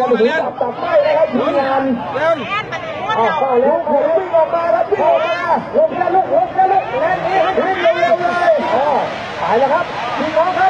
จับไม่นะครับทีมงานเข้าแล้ววิ่งออกมาครับวิ่งออกมาลงแล้วลุกแล้วลุกแล้วนี่วิ่งเร็วๆเลยตายแล้วครับพี่น้องครับ